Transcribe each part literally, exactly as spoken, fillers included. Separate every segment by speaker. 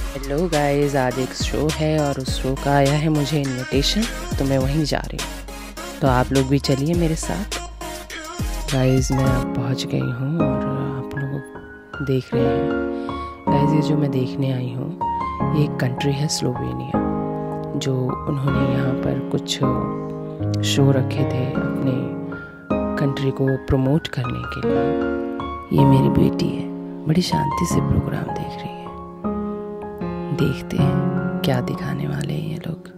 Speaker 1: Hello guys, आज एक show है और उस शो का आया है मुझे इनविटेशन, तो मैं वहीं जा रही हूँ। तो आप लोग भी चलिए मेरे साथ। गाइस, मैं अब पहुँच गई हूँ और आप लोग देख रहे हैं। गाइस, ये जो मैं देखने आई हूँ ये एक कंट्री है स्लोवेनिया, जो उन्होंने यहाँ पर कुछ शो रखे थे अपने कंट्री को प्रमोट करने के लिए। ये मेरी बेटी है, बड़ी शांति से प्रोग्राम देख रही है। देखते हैं क्या दिखाने वाले हैं ये लोग।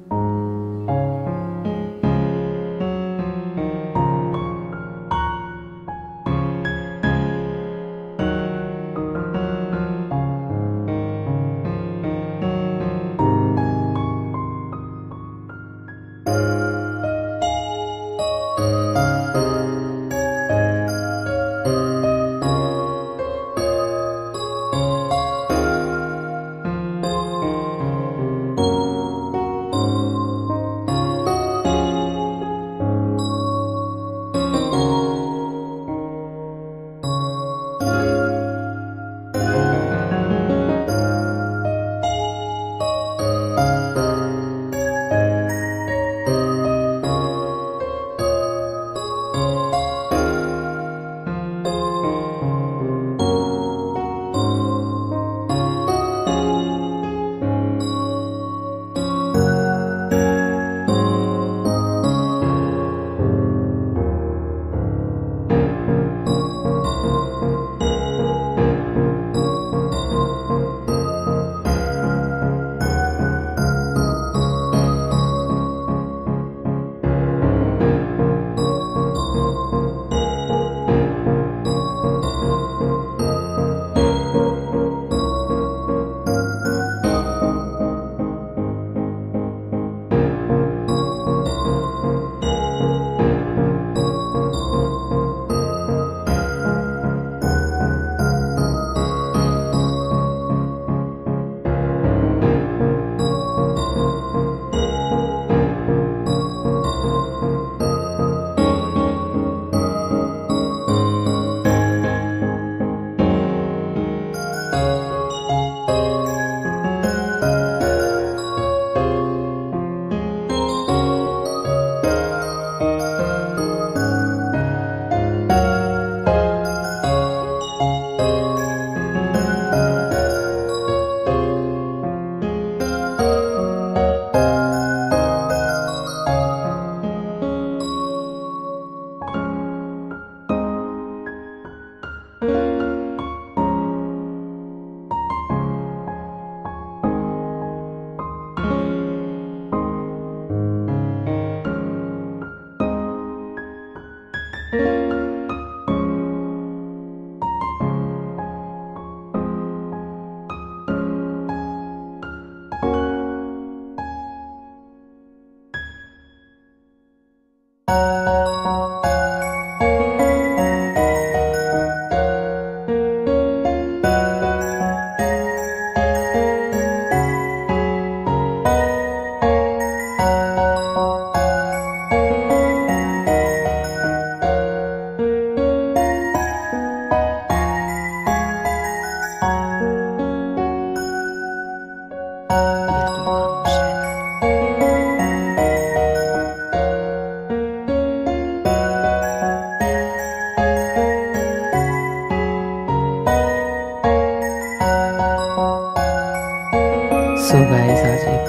Speaker 1: सो गाइस, आज ये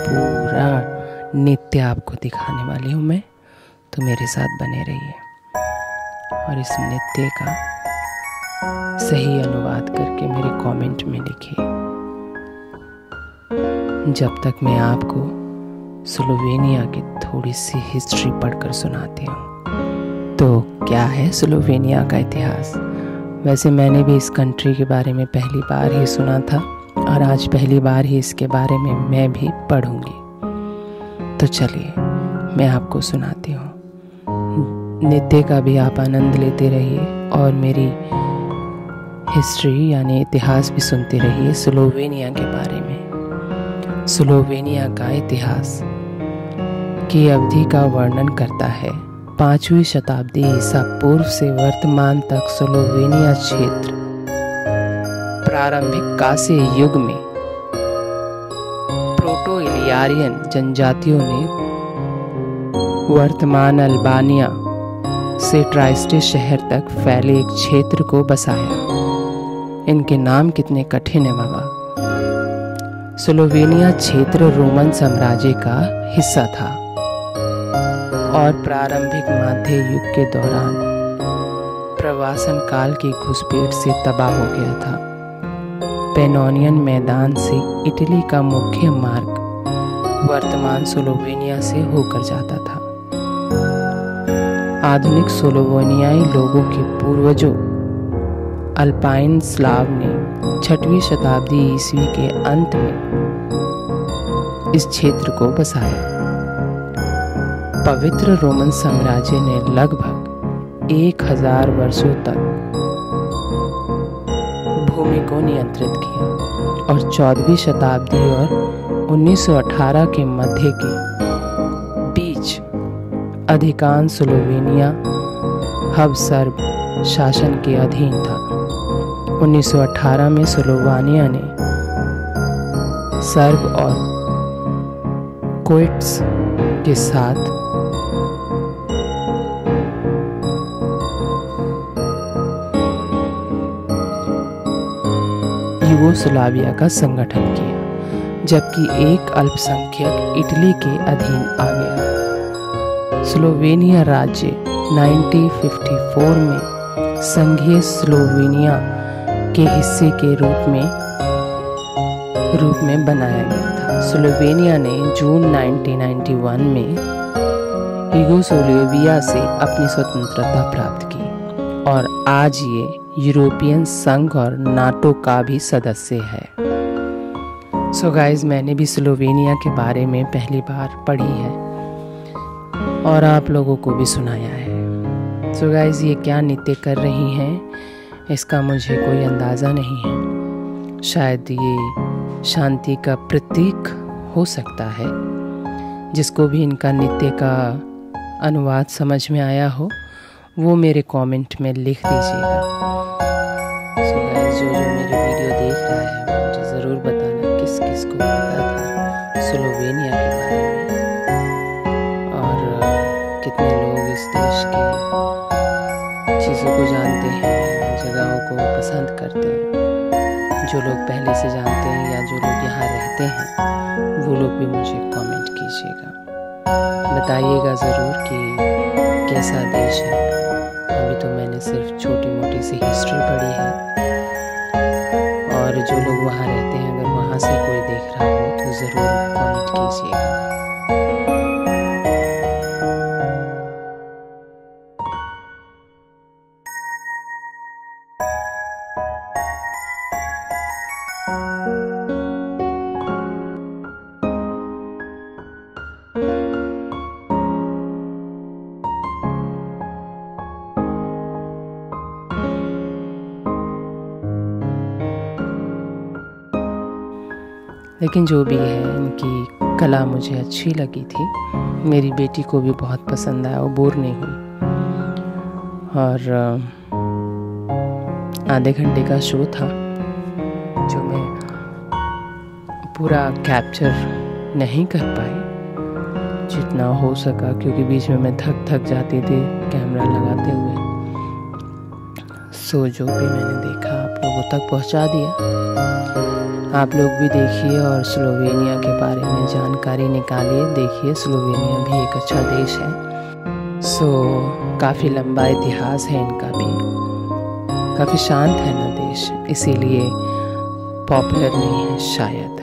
Speaker 1: पूरा नृत्य आपको दिखाने वाली हूँ मैं, तो मेरे साथ बने रहिए और इस नृत्य का सही अनुवाद करके मेरे कमेंट में लिखिए। जब तक मैं आपको स्लोवेनिया की थोड़ी सी हिस्ट्री पढ़कर सुनाती हूँ। तो क्या है स्लोवेनिया का इतिहास? वैसे मैंने भी इस कंट्री के बारे में पहली बार ही सुना था और आज पहली बार ही इसके बारे में मैं भी पढ़ूंगी। तो चलिए मैं आपको सुनाती हूँ। नृत्य का भी आप आनंद लेते रहिए और मेरी हिस्ट्री यानी इतिहास भी सुनते रहिए स्लोवेनिया के बारे में। स्लोवेनिया का इतिहास की अवधि का वर्णन करता है। पाँचवीं शताब्दी ईसा पूर्व से वर्तमान तक स्लोवेनिया क्षेत्र प्रारंभिक कांस्य युग में आर्यन जनजातियों ने वर्तमान अल्बानिया से ट्राइस्टे शहर तक फैले एक क्षेत्र को बसाया। इनके नाम कितने कठिन है बाबा। स्लोवेनिया क्षेत्र रोमन साम्राज्य का हिस्सा था और प्रारंभिक मध्य युग के दौरान प्रवासन काल की घुसपैठ से तबाह हो गया था। पेनोनियन मैदान से इटली का मुख्य मार्ग वर्तमान स्लोवेनिया से होकर जाता था। आधुनिक स्लोवेनियाई लोगों के पूर्वजों अल्पाइन स्लाव ने छठवीं शताब्दी ईस्वी के अंत में इस क्षेत्र को बसाया। पवित्र रोमन साम्राज्य ने लगभग एक हजार वर्षों तक भूमि को नियंत्रित किया और चौदहवीं शताब्दी और उन्नीस सौ अठारह के मध्य के बीच अधिकांश स्लोवेनिया हब सर्ब शासन के अधीन था। उन्नीस सौ अठारह में स्लोवेनिया ने सर्ब और क्रोएट्स के साथ यूगोस्लाविया का संगठन किया, जबकि एक अल्पसंख्यक इटली के अधीन आ गया। स्लोवेनिया राज्य उन्नीस सौ चौवन में संघीय स्लोवेनिया के हिस्से के रूप में रूप में बनाया गया था। स्लोवेनिया ने जून उन्नीस सौ इक्यानवे में यूगोस्लाविया से अपनी स्वतंत्रता प्राप्त की और आज ये यूरोपियन संघ और नाटो का भी सदस्य है। सो so गाइज, मैंने भी स्लोवेनिया के बारे में पहली बार पढ़ी है और आप लोगों को भी सुनाया है। सो so गाइज, ये क्या नृत्य कर रही हैं इसका मुझे कोई अंदाज़ा नहीं है। शायद ये शांति का प्रतीक हो सकता है। जिसको भी इनका नृत्य का अनुवाद समझ में आया हो वो मेरे कमेंट में लिख दीजिएगा। सो गाइस, जो जो मेरी वीडियो देख रहा है वो मुझे ज़रूर बताना किस किस को पता था स्लोवेनिया के बारे में और कितने लोग इस देश की चीज़ों को जानते हैं, जगहों को पसंद करते हैं। जो लोग पहले से जानते हैं या जो लोग यहाँ रहते हैं वो लोग भी मुझे कमेंट कीजिएगा, बताइएगा ज़रूर कि कैसा देश है। अभी तो मैंने सिर्फ छोटी मोटी सी हिस्ट्री पढ़ी है और जो लोग वहाँ रहते हैं अगर वहाँ से कोई देख रहा हो तो ज़रूर कमेंट कीजिएगा। लेकिन जो भी है, इनकी कला मुझे अच्छी लगी थी। मेरी बेटी को भी बहुत पसंद आया, वो बोर नहीं हुई। और आधे घंटे का शो था जो मैं पूरा कैप्चर नहीं कर पाई जितना हो सका, क्योंकि बीच में मैं थक थक जाती थी कैमरा लगाते हुए। सो जो भी मैंने देखा आप लोगों तक पहुंचा दिया। आप लोग भी देखिए और स्लोवेनिया के बारे में जानकारी निकालिए। देखिए, स्लोवेनिया भी एक अच्छा देश है। सो काफ़ी लंबा इतिहास है इनका भी, काफ़ी शांत है ना देश, इसीलिए पॉपुलर नहीं है शायद।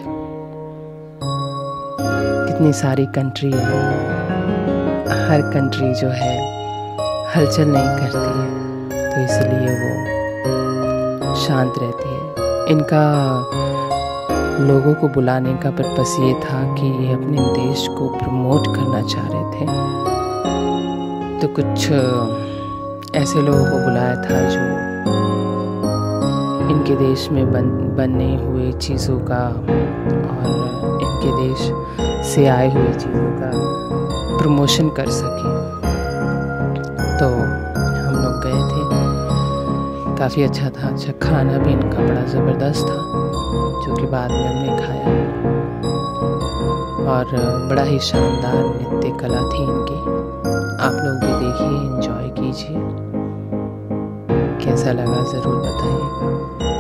Speaker 1: कितनी सारी कंट्री है, हर कंट्री जो है हलचल नहीं करती है तो इसलिए वो शांत रहती है। इनका लोगों को बुलाने का पर्पस ये था कि ये अपने देश को प्रमोट करना चाह रहे थे, तो कुछ ऐसे लोगों को बुलाया था जो इनके देश में बन बनने हुए चीज़ों का और इनके देश से आए हुए चीज़ों का प्रमोशन कर सके। तो हम लोग गए थे, काफ़ी अच्छा था। अच्छा खाना भी इनका बड़ा ज़बरदस्त था जो कि बाद में हमने खाया। और बड़ा ही शानदार नृत्य कला थी इनकी। आप लोग भी देखिए, एंजॉय कीजिए। कैसा लगा ज़रूर बताइएगा।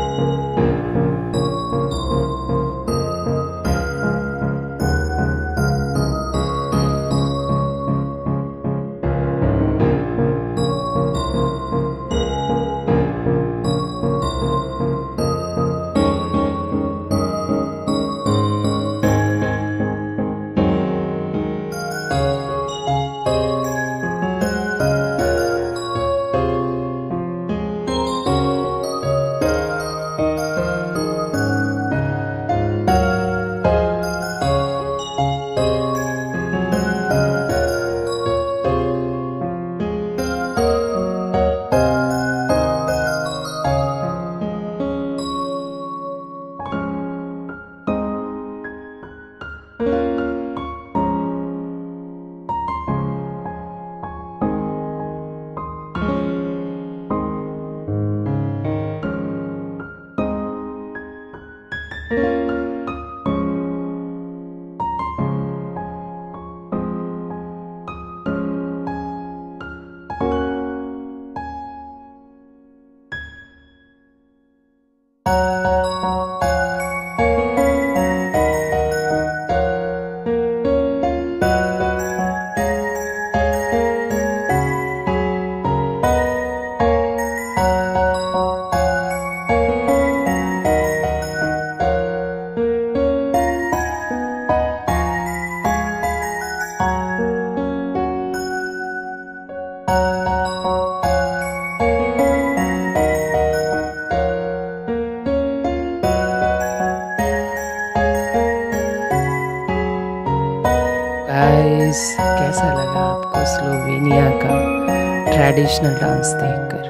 Speaker 1: गाइस, कैसा लगा आपको स्लोवेनिया का ट्रेडिशनल डांस देखकर?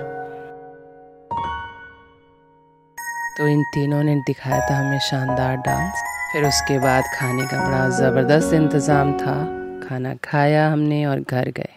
Speaker 1: तो इन तीनों ने दिखाया था हमें शानदार डांस। फिर उसके बाद खाने का बड़ा ज़बरदस्त इंतज़ाम था। खाना खाया हमने और घर गए।